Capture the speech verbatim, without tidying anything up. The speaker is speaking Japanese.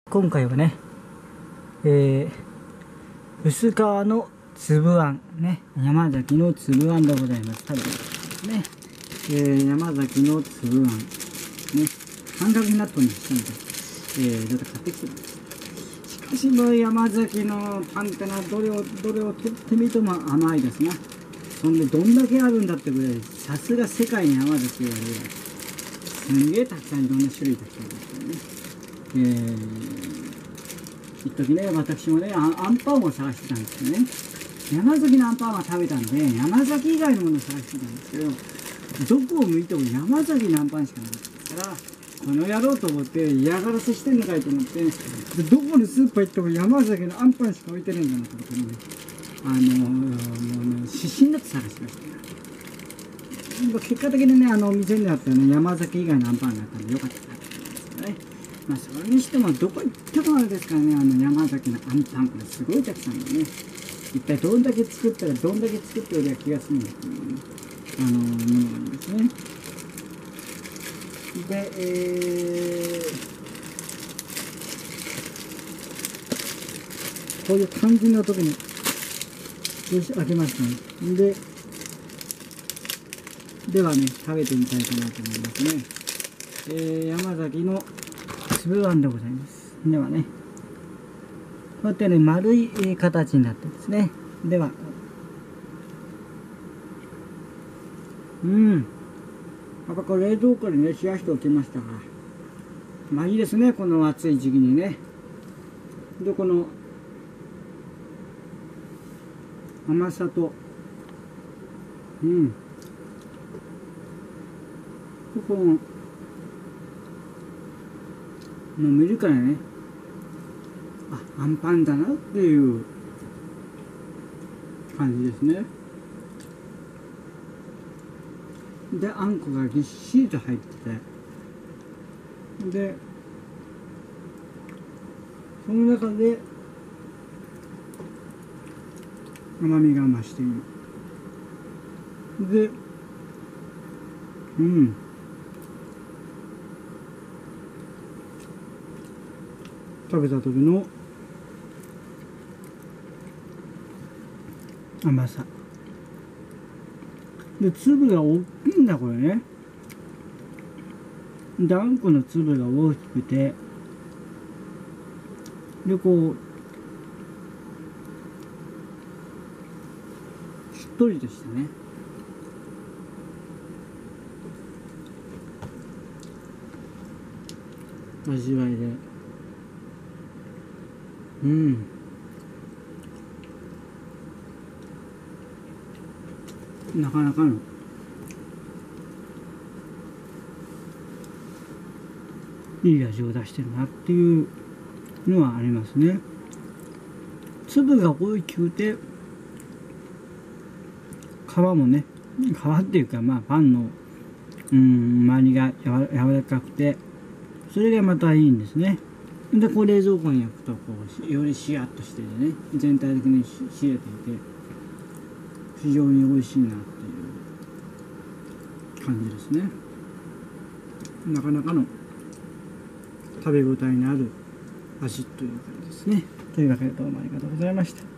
今回はね、えー、薄皮の粒あんね、山崎の粒あんでございます。食べてですね、えー、山崎の粒あんね、半額になっておりますので、えー、ちょっと買ってきてます。しかしもう山崎のパンってのはどれをどれをとってみても甘いですな。そんでどんだけあるんだってぐらい、さすが世界に山崎があるぐらい、すんげえたくさんいろんな種類たくさんありますよね。えー、一時ね、私もね、あアンパンを探してたんですけどね、山崎のアンパンは食べたんで、山崎以外のものを探してたんですけど、どこを向いても山崎のアンパンしかなかったから、この野郎と思って嫌がらせしてんのかいと思って、どこのスーパー行っても山崎のアンパンしか置いてないんだなと思ってね、あのー、もうね、必死になって探しました。結果的にね、あのお店にあったね、山崎以外のアンパンがあったんでよかったなと思いますけどね。まあ、それにしても、どこ行ってもあれですからね、あの山崎のアンパン、これすごいたくさんでね、一体どんだけ作ったら、どんだけ作っておりゃ気がするんだっていうね、あのー、ものなんですね。で、えー、こういう肝心な時に、よし、開けましたね。で、ではね、食べてみたいかなと思いますね。えー、山崎の粒あんでございます。ではね、こうやってね、丸い形になってですね。では、うん。やっぱこれ冷蔵庫にね、冷やしておきましたから。まあいいですね、この暑い時期にね。で、この甘さと、うん。この、の見るからね、あ、アンパンだなっていう感じですね。で、あんこがぎっしりと入ってて、で、その中で甘みが増している。で、うん。食べた時の甘さ。で、粒が大きいんだ、これね。で、あんこの粒が大きくて、で、こう、しっとりとしたね。味わいで。うん。なかなかのいい味を出してるなっていうのはありますね。粒が大きくて、皮もね、皮っていうかまあパンのうん周りがやわ柔らかくて、それがまたいいんですね。で、こう冷蔵庫に焼くとこうよりシヤッとしてね、全体的に冷えていて非常に美味しいなっていう感じですね。なかなかの食べ応えのある味という感じですね。というわけでどうもありがとうございました。